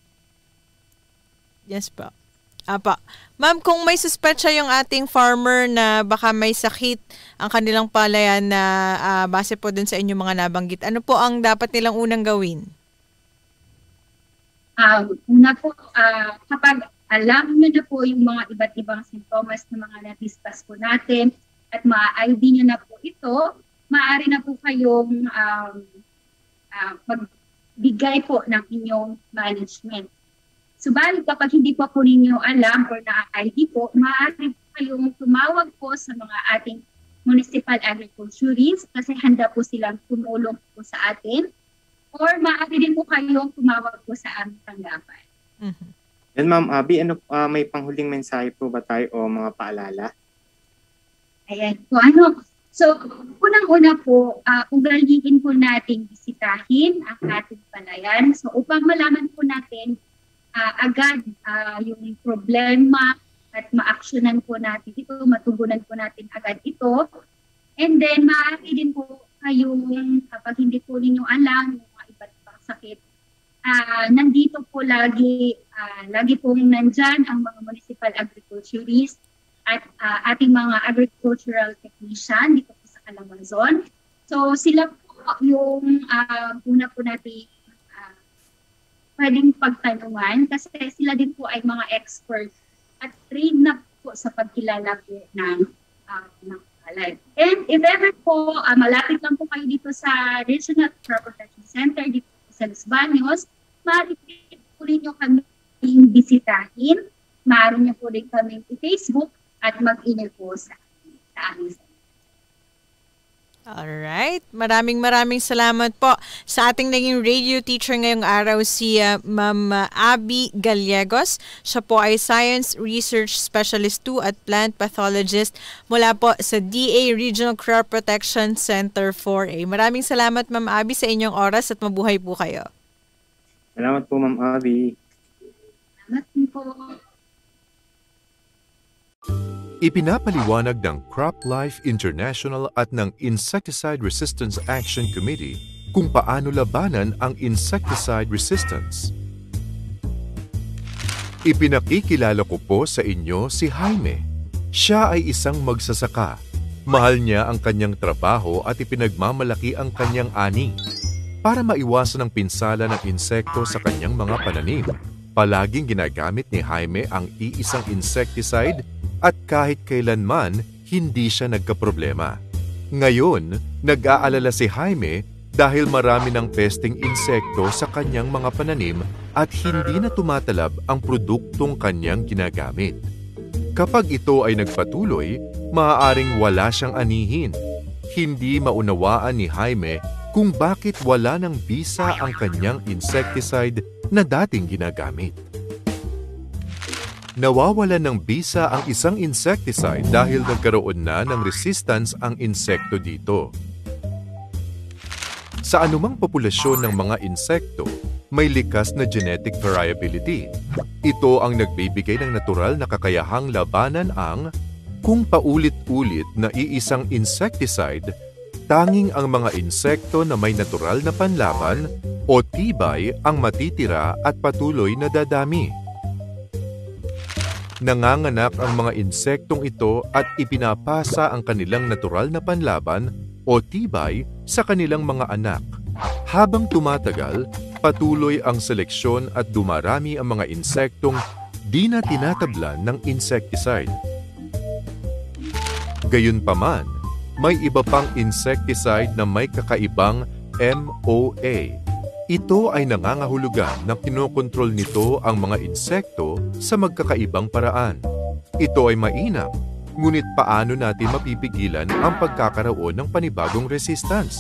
Yes po. Apa. Ma'am, kung may suspetsya yung ating farmer na baka may sakit ang kanilang palayan na uh, base po dun sa inyong mga nabanggit, ano po ang dapat nilang unang gawin? Um, una po, uh, kapag alam nyo na po yung mga iba't ibang sintomas na mga na-discuss po natin at ma-I D nyo na po ito, maaari na po kayong um, uh, magbigay po ng inyong management. Subalit kapag hindi po po ninyo alam or na-I D po, maaari po kayong tumawag po sa mga ating municipal agriculturists kasi handa po silang tumulong po sa atin. Or maaari din po kayong tumawag po sa aming tanggapan. Mm-hmm. Yan Ma'am Abby, ano, uh, may panghuling mensahe po ba tayo o mga paalala? Ayan po, ano, so unang-una po, uh, ugaliin po natin bisitahin ang ating palayan. So upang malaman po natin uh, agad uh, yung problema at ma-actionan po natin ito, matugunan po natin agad ito. And then maaari din po kayong, kapag hindi po ninyo alam yung mga iba't ibang sakit, uh, nandito po lagi, uh, lagi pong nandyan ang mga municipal agriculturists at uh, ating mga agricultural technician dito po sa Calabarzon. So sila po yung uh, una po natin uh, pwedeng pagtanungan kasi sila din po ay mga expert at trained na po sa pagkilala po ng uh, ng palay. And if ever po, uh, malapit lang po kayo dito sa Regional Crop Protection Center dito sa Los Baños, maaari po rin nyo kami bisitahin, maaari nyo po rin kami i-Facebook at mag-email po sa, sa amin. Alright. Maraming maraming salamat po sa ating naging radio teacher ngayong araw, si uh, Ma'am Abby Gallegos. Siya po ay Science Research Specialist two at Plant Pathologist mula po sa D A Regional Crop Protection Center four A. Maraming salamat Ma'am Abby sa inyong oras at mabuhay po kayo. Salamat po Ma'am Abby. Salamat po. Ipinapaliwanag ng CropLife International at ng Insecticide Resistance Action Committee kung paano labanan ang insecticide resistance. Ipinakikilala ko po sa inyo si Jaime. Siya ay isang magsasaka. Mahal niya ang kanyang trabaho at ipinagmamalaki ang kanyang ani. Para maiwasan ang pinsala ng insekto sa kanyang mga pananim, palaging ginagamit ni Jaime ang iisang insecticide at kahit kailanman, hindi siya nagkaproblema. Ngayon, nag-aalala si Jaime dahil marami ng pesting insekto sa kanyang mga pananim at hindi na tumatalab ang produktong kanyang ginagamit. Kapag ito ay nagpatuloy, maaaring wala siyang anihin. Hindi maunawaan ni Jaime kung bakit wala ng bisa ang kanyang insecticide na dating ginagamit. Nawawalan ng bisa ang isang insecticide dahil nagkaroon na ng resistance ang insekto dito. Sa anumang populasyon ng mga insekto, may likas na genetic variability. Ito ang nagbibigay ng natural na kakayahang labanan ang kung paulit-ulit na iisang insecticide, tanging ang mga insekto na may natural na panlaban o tibay ang matitira at patuloy na dadami. Nanganganak ang mga insektong ito at ipinapasa ang kanilang natural na panlaban o tibay sa kanilang mga anak. Habang tumatagal, patuloy ang seleksyon at dumarami ang mga insektong di na tinatablan ng insecticide. Gayunpaman, may iba pang insecticide na may kakaibang M O A. Ito ay nangangahulugan na kinokontrol nito ang mga insekto sa magkakaibang paraan. Ito ay mainam, ngunit paano natin mapipigilan ang pagkakaroon ng panibagong resistance?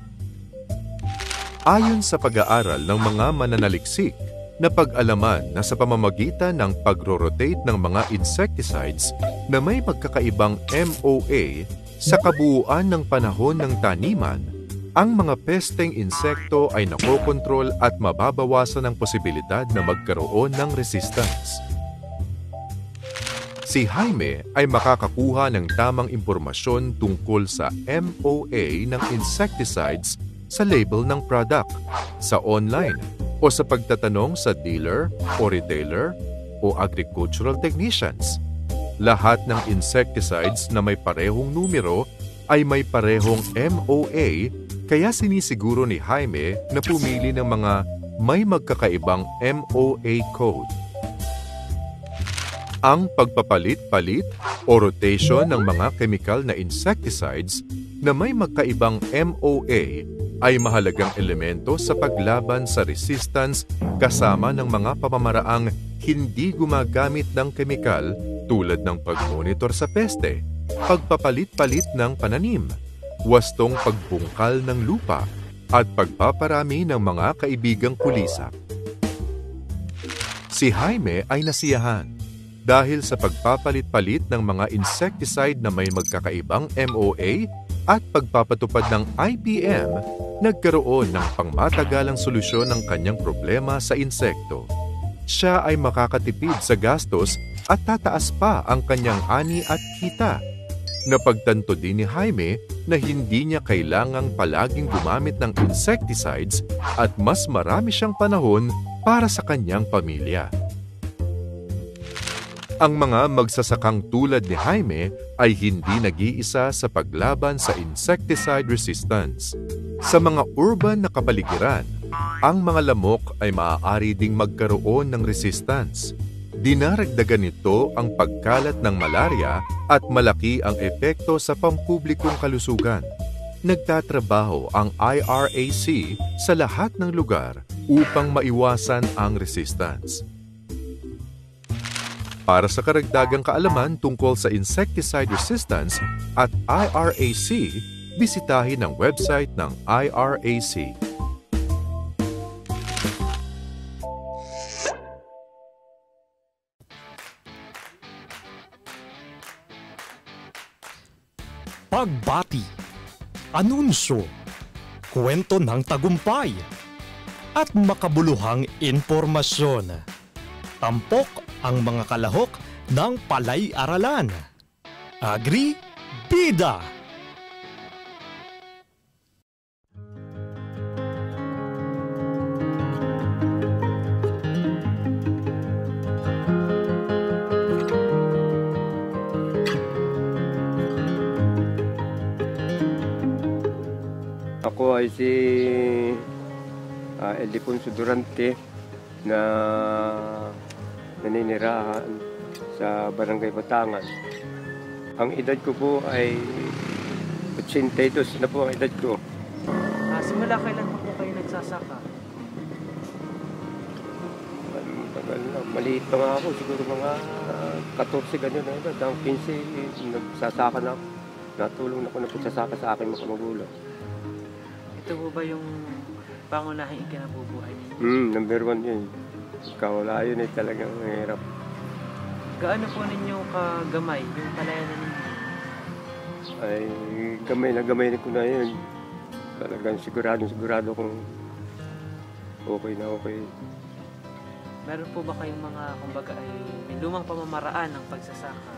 Ayon sa pag-aaral ng mga mananaliksik, na pag-alaman na sa pamamagitan ng pagro-rotate ng mga insecticides na may magkakaibang M O A sa kabuuan ng panahon ng taniman, ang mga pesteng insekto ay nakokontrol at mababawasan ang posibilidad na magkaroon ng resistance. Si Jaime ay makakakuha ng tamang impormasyon tungkol sa M O A ng insecticides sa label ng product, sa online, o sa pagtatanong sa dealer o retailer o agricultural technicians. Lahat ng insecticides na may parehong numero ay may parehong M O A, kaya sinisiguro ni Jaime na pumili ng mga may magkakaibang M O A code. Ang pagpapalit-palit o rotation ng mga chemical na insecticides na may magkaibang M O A ay mahalagang elemento sa paglaban sa resistance kasama ng mga pamamaraang hindi gumagamit ng kemikal tulad ng pagmonitor sa peste, pagpapalit-palit ng pananim, wastong pagbungkal ng lupa, at pagpaparami ng mga kaibigang kulisap. Si Jaime ay nasiyahan dahil sa pagpapalit-palit ng mga insecticide na may magkakaibang M O A at pagpapatupad ng I P M, nagkaroon ng pangmatagalang solusyon ng kanyang problema sa insekto. Siya ay makakatipid sa gastos at tataas pa ang kanyang ani at kita. Napagtanto din ni Jaime na hindi niya kailangang palaging gumamit ng insecticides at mas marami siyang panahon para sa kanyang pamilya. Ang mga magsasakang tulad ni Jaime ay hindi nag-iisa sa paglaban sa insecticide resistance. Sa mga urban na kapaligiran, ang mga lamok ay maaari ding magkaroon ng resistance. Dinaragdagan nito ang pagkalat ng malaria at malaki ang epekto sa pampublikong kalusugan. Nagtatrabaho ang I R A C sa lahat ng lugar upang maiwasan ang resistance. Para sa karagdagang kaalaman tungkol sa insecticide resistance at I R A C, bisitahin ang website ng I R A C. Pagbati, anunsyo, kwento ng tagumpay, at makabuluhang impormasyon. Tampok ang mga kalahok ng Palay-Aralan. Agri-Bida! Ako ay si uh, Elifonso Durante na naninirahan sa Barangay Batangan. Ang edad ko po ay eighty-two na po ang edad ko. Ah, simula kailan po po kayo nagsasaka? Tagal na. Maliit pa nga ako. Siguro mga uh, fourteen ganyan na edad. Ang fifteen, nagsasaka na ako. Natulong na ako na pagsasaka sa aking mga magulang. Ito po ba yung pangunahing ikinabubuhay ninyo? Hmm, number one yun. Kawala yun ay talagang mahirap. Gaano po ninyo kagamay yung palayanan ninyo? Ay, gamay na gamay ko na yun. Talagang sigurado, sigurado kung okay na okay. Meron po ba kayong mga, kumbaga, ay may lumang pamamaraan ng pagsasaka?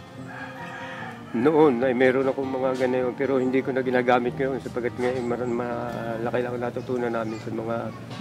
Noon ay meron akong mga ganyan, pero hindi ko na ginagamit ngayon sapagkat ngayon maran malaki lang natutunan namin sa mga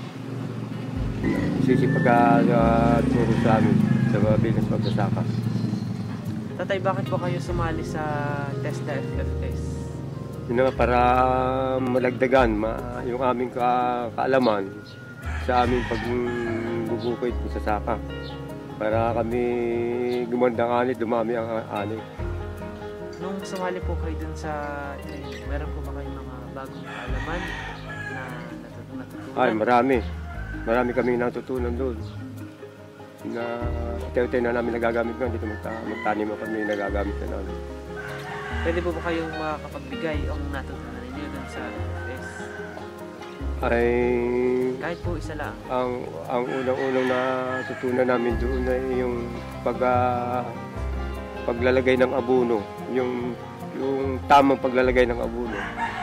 sisipag-turo sa amin sa bilang pagsasaka. Tatay, bakit po kayo sumali sa TESDA F F S? Yun nga, para malagdagan ma, yung aming ka, kaalaman sa aming pagbubukid sa saka. Para kami gumandang ani, dumami ang ani. Nung sumali po kayo dun sa training, meron po ba kayong mga bagong kaalaman na natutunan? Ay, marami. Marami kami natutunan doon. Na tayo-tayo na namin nagagamit ngayon. Dito magta- magtanim kami nagagamit na namin. Pwede po ba kayong makapagbigay ang natutunan ninyo dun sa F F S? Ay... Kahit po isa lang. Ang, ang unang-unang natutunan namin doon ay yung pag... Uh, paglalagay ng abono, yung yung tamang paglalagay ng abono.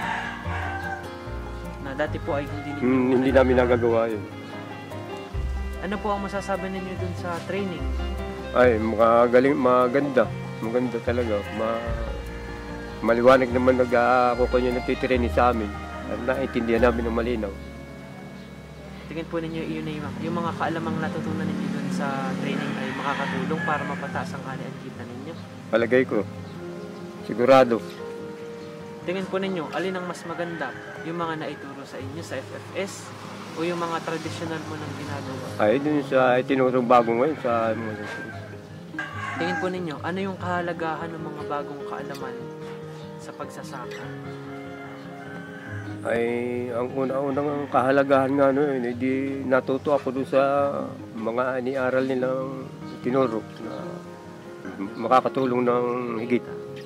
Na dati po ay hindi ninyo hmm, hindi namin nagagawa yun. Ano po ang masasabi ninyo dun sa training? Ay, magaling, maganda. Maganda talaga. Ma, maliwanag naman nag-ako niya nagtitraining sa amin. At naiintindihan namin ng malinaw. Tingin po ninyo yun yung, yung mga kaalamang natutunan ninyo dun sa training ay makakatulong para mapataas ang ani at kita ninyo? Palagay ko. Sigurado. tingin po ninyo, alin ang mas maganda? Yung mga naituro sa inyo sa F F S o yung mga traditional mo nang ginagawa? Ay, dun sa itinurong bago ngayon sa mga Tingin po ninyo, ano yung kahalagahan ng mga bagong kaalaman sa pagsasaka? Ay, ang una-unang kahalagahan nga no, yun, hindi natuto ako doon sa mga iniaral nilang tinuro na makakatulong ng higit.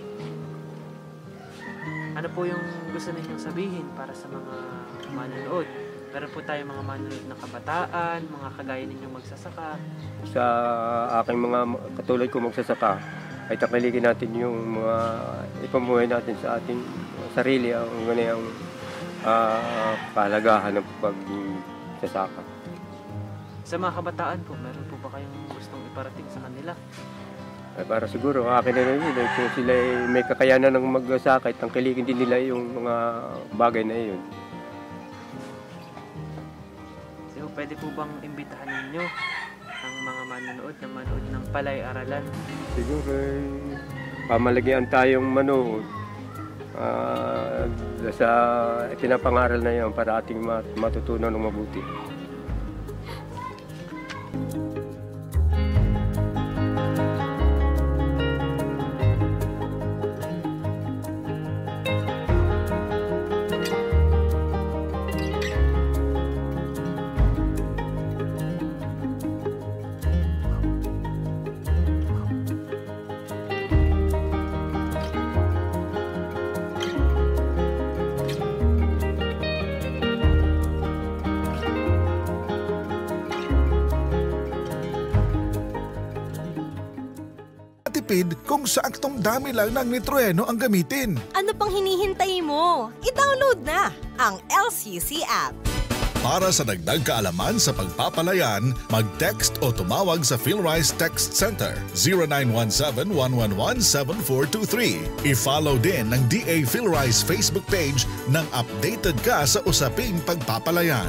Ano po yung gusto ninyong sabihin para sa mga manonood? Meron po tayo mga manonood na kabataan, mga kagaya ninyong magsasaka. Sa aking mga katulad ko magsasaka, ay takalikin natin yung mga ipamuhay natin sa ating sarili ang ganyan uh, kahalagahan ng pagsasaka. Sa mga kabataan po, meron po ba kayong gustong iparating sa kanila? Ay para siguro, akin na rin yun, kung sila may kakayanan ng magsasaka, tangkilikin din nila yung mga bagay na yun. So, pwede po bang imbitahan ninyo ang mga manonood na manood ng Palay-Aralan? Siguro, eh, pamalagian tayong manood uh, sa pinapangaral na yan para ating matutunan ng mabuti. Kung saktong dami lang ng nitroeno ang gamitin. Ano pang hinihintay mo? I-download na ang L C C app. Para sa dagdag kaalaman sa pagpapalayan, mag-text o tumawag sa PhilRise Text Center zero nine one seven, one one one, seven four two three. I-follow din ng D A PhilRise Facebook page nang updated ka sa usaping pagpapalayan.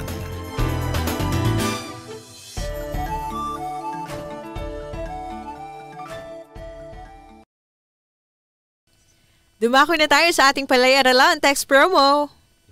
Dumako na tayo sa ating Palay-Aralan text promo.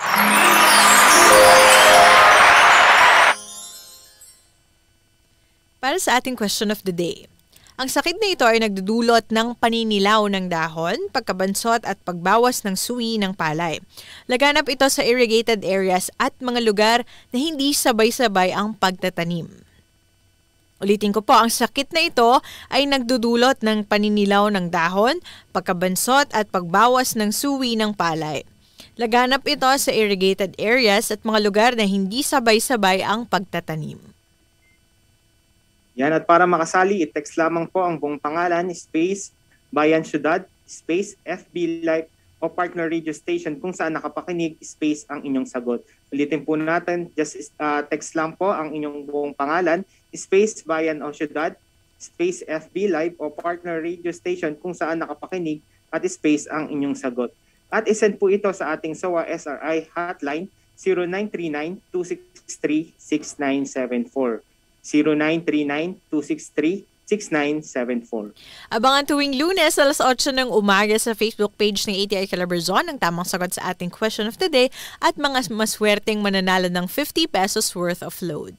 Para sa ating question of the day. Ang sakit na ito ay nagdudulot ng paninilaw ng dahon, pagkabansot at pagbawas ng suwi ng palay. Laganap ito sa irrigated areas at mga lugar na hindi sabay-sabay ang pagtatanim. Ulitin ko po, ang sakit na ito ay nagdudulot ng paninilaw ng dahon, pagkabansot at pagbawas ng suwi ng palay. Laganap ito sa irrigated areas at mga lugar na hindi sabay-sabay ang pagtatanim. Yan, at para makasali, i-text lamang po ang buong pangalan, space, Bayan Syudad, space, F B Live o partner radio station kung saan nakapakinig, space ang inyong sagot. Ulitin po natin, just uh, text lang po ang inyong buong pangalan, space Bayan o Syudad, space F B Live o partner radio station kung saan nakapakinig at space ang inyong sagot. At isend po ito sa ating S O A S R I hotline zero nine three nine, two six three, six nine seven four. zero nine three nine, two six three, six nine seven four. Abangan tuwing Lunes alas otso ng umaga sa Facebook page ng A T I Calabarzon ang tamang sagot sa ating question of the day at mga maswerteng mananalo ng fifty pesos worth of load.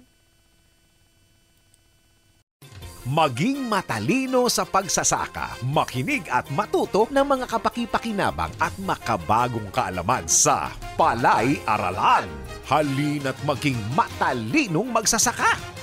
Maging matalino sa pagsasaka, makinig at matuto ng mga kapaki-pakinabang at makabagong kaalaman sa Palay-Aralan. Halina't maging matalinong magsasaka!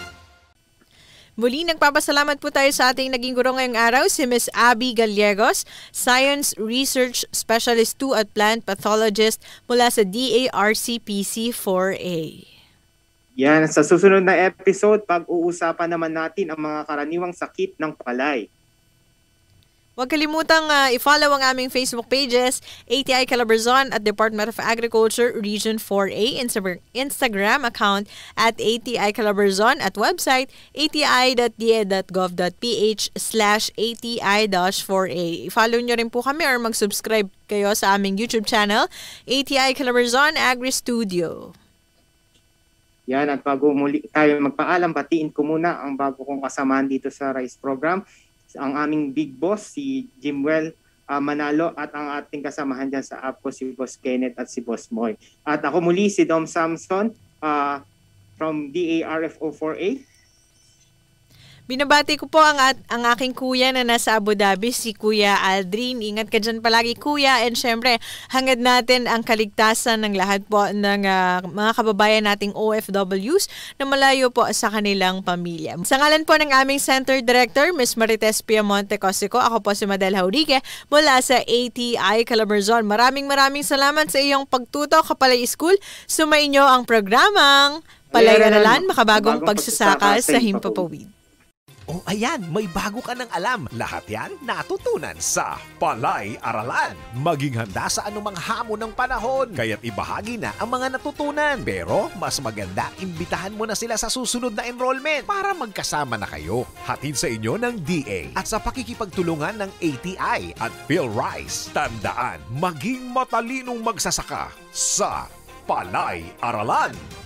Muli, nagpapasalamat po tayo sa ating naging guro ngayong araw, si Miss Abby Gallegos, Science Research Specialist two at Plant Pathologist mula sa D A R C P C four A. Yan, sa susunod na episode, pag-uusapan naman natin ang mga karaniwang sakit ng palay. Huwag kalimutang uh, i-follow ang aming Facebook pages, A T I Calabarzon at Department of Agriculture Region four A, Insta- Instagram account at A T I Calabarzon at website a t i dot d a dot gov dot p h slash a t i dash four a. I-follow nyo rin po kami or mag-subscribe kayo sa aming YouTube channel, A T I Calabarzon Agri Studio. Yan, at bago muli tayo magpaalam, batiin ko muna ang bago kong kasamahan dito sa Rice Program. Ang aming big boss, si Jimwell uh, Manalo at ang ating kasamahan dyan sa app ko si Boss Kenneth at si Boss Moy. At ako muli si Dom Samson uh, from D A R F O four A. Binabati ko po ang, at, ang aking kuya na nasa Abu Dhabi, si Kuya Aldrin. Ingat ka dyan palagi, kuya. And syempre, hangad natin ang kaligtasan ng lahat po ng uh, mga kababayan nating O F Ws na malayo po sa kanilang pamilya. Sa ngalan po ng aming Center Director, Miz Marites Piamonte Cosico, ako po si Madel Haurique mula sa A T I Calabarzon. Maraming maraming salamat sa iyong pagtuto, Kapalay School. Sumainyo ang programang Palay-Aralan, makabagong pagsasaka sa Himpapawid. Oh, ayan, may bago ka ng alam. Lahat yan natutunan sa Palay-Aralan. Maging handa sa anumang hamon ng panahon. Kaya't ibahagi na ang mga natutunan. Pero mas maganda, imbitahan mo na sila sa susunod na enrollment para magkasama na kayo. Hatid sa inyo ng D A at sa pakikipagtulungan ng A T I at PhilRice. Tandaan, maging matalinong magsasaka sa Palay-Aralan.